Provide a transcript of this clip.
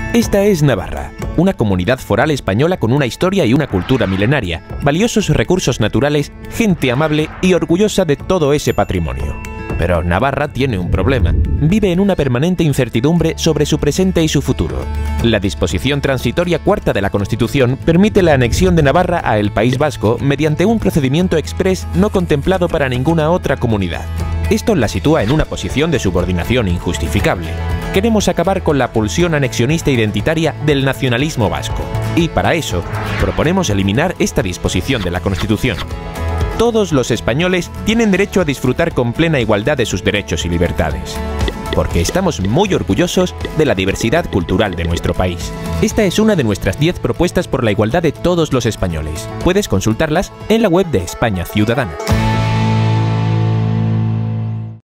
Esta es Navarra, una comunidad foral española con una historia y una cultura milenaria, valiosos recursos naturales, gente amable y orgullosa de todo ese patrimonio. Pero Navarra tiene un problema. Vive en una permanente incertidumbre sobre su presente y su futuro. La disposición transitoria cuarta de la Constitución permite la anexión de Navarra a el País Vasco mediante un procedimiento exprés no contemplado para ninguna otra comunidad. Esto la sitúa en una posición de subordinación injustificable. Queremos acabar con la pulsión anexionista identitaria del nacionalismo vasco. Y para eso, proponemos eliminar esta disposición de la Constitución. Todos los españoles tienen derecho a disfrutar con plena igualdad de sus derechos y libertades. Porque estamos muy orgullosos de la diversidad cultural de nuestro país. Esta es una de nuestras 10 propuestas por la igualdad de todos los españoles. Puedes consultarlas en la web de España Ciudadana.